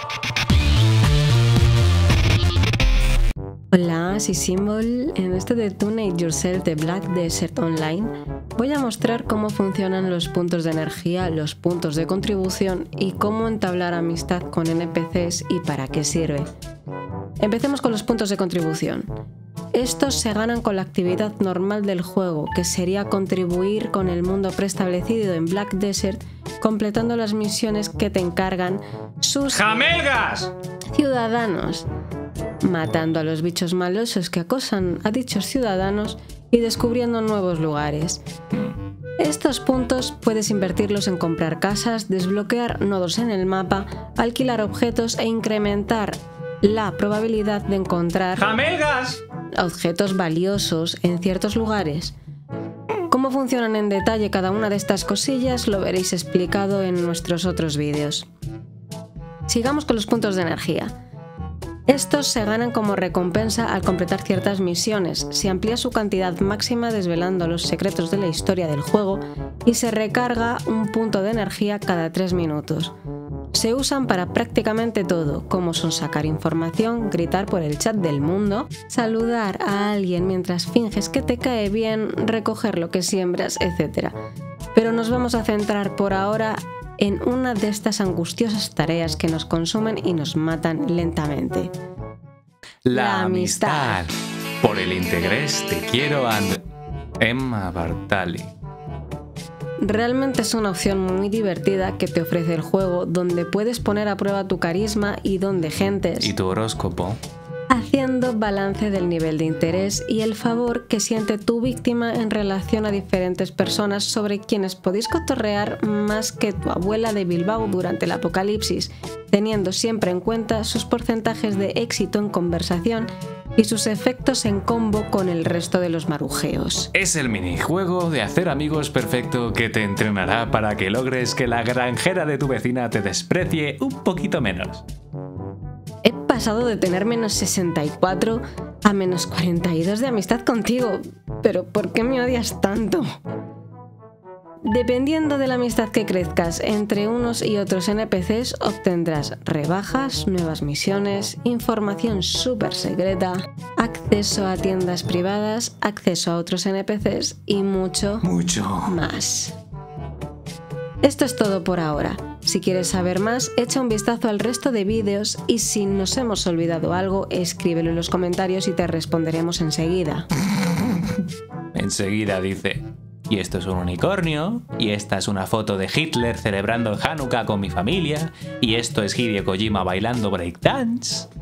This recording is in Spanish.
Hola, soy Symbol. En este de Tune Yourself de Black Desert Online voy a mostrar cómo funcionan los puntos de energía, los puntos de contribución y cómo entablar amistad con NPCs y para qué sirve. Empecemos con los puntos de contribución. Estos se ganan con la actividad normal del juego, que sería contribuir con el mundo preestablecido en Black Desert, completando las misiones que te encargan sus ¡Jamelgas! ciudadanos, matando a los bichos malosos que acosan a dichos ciudadanos y descubriendo nuevos lugares. Estos puntos puedes invertirlos en comprar casas, desbloquear nodos en el mapa, alquilar objetos e incrementar la probabilidad de encontrar ¡Jamelgas! objetos valiosos en ciertos lugares. Cómo funcionan en detalle cada una de estas cosillas lo veréis explicado en nuestros otros vídeos. Sigamos con los puntos de energía. Estos se ganan como recompensa al completar ciertas misiones, se amplía su cantidad máxima desvelando los secretos de la historia del juego y se recarga un punto de energía cada 3 minutos. Se usan para prácticamente todo, como son sacar información, gritar por el chat del mundo, saludar a alguien mientras finges que te cae bien, recoger lo que siembras, etc. Pero nos vamos a centrar por ahora en una de estas angustiosas tareas que nos consumen y nos matan lentamente. La amistad. Por el interés te quiero and... Emma Bartali. Realmente es una opción muy divertida que te ofrece el juego, donde puedes poner a prueba tu carisma y don de gentes, ¿Y tu horóscopo? haciendo balance del nivel de interés y el favor que siente tu víctima en relación a diferentes personas sobre quienes podéis cotorrear más que tu abuela de Bilbao durante el apocalipsis, teniendo siempre en cuenta sus porcentajes de éxito en conversación y sus efectos en combo con el resto de los marujeos. Es el minijuego de hacer amigos perfecto que te entrenará para que logres que la granjera de tu vecina te desprecie un poquito menos. He pasado de tener menos 64 a menos 42 de amistad contigo, pero ¿por qué me odias tanto? Dependiendo de la amistad que crezcas entre unos y otros NPCs, obtendrás rebajas, nuevas misiones, información súper secreta, acceso a tiendas privadas, acceso a otros NPCs y mucho más. Esto es todo por ahora. Si quieres saber más, echa un vistazo al resto de vídeos y si nos hemos olvidado algo, escríbelo en los comentarios y te responderemos enseguida. Enseguida dice... Y esto es un unicornio, y esta es una foto de Hitler celebrando el Hanukkah con mi familia, y esto es Hideo Kojima bailando breakdance.